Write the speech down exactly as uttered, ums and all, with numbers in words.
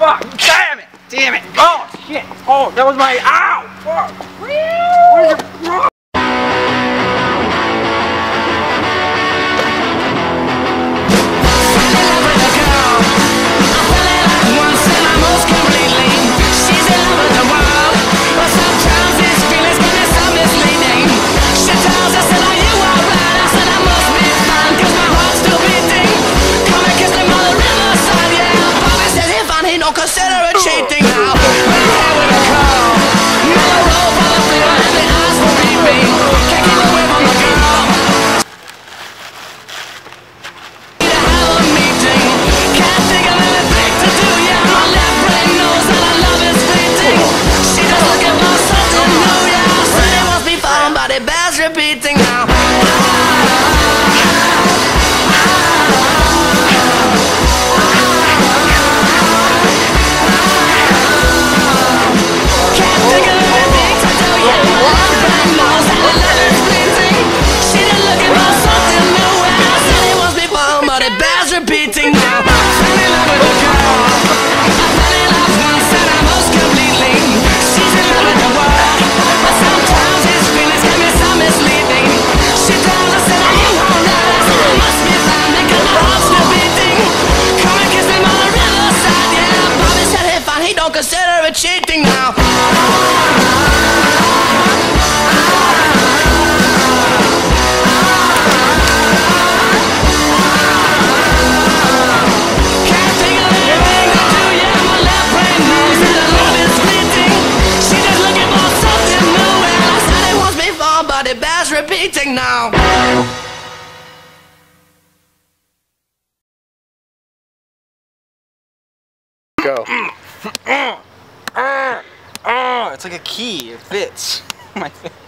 fuck! Damn it! Damn it! Oh shit! Oh, that was my ow! Fuck! Where's your... Don't consider it cheating now. We're here with a call. Mellow roll by the fever and the eyes will beat me. Can't keep away from the girl. Need to have a meeting. Can't think of anything to do. Yeah, my left brain knows that our love is fleeting. She just looking for something new. Yeah, said it must be fun, but it bears repeating now. Repeating now. Fell in love with a girl. I fell in love once and I most completely. She's in love with the world, but sometimes his feelings can be so misleading. She tells us that you won't know. I said I must be fine because my heart's still beating. Come and kiss me on the riverside. Yeah, Bobby said hey fine, he don't consider it cheating now. It bears repeating now. Go. Oh, it's like a key. It fits. My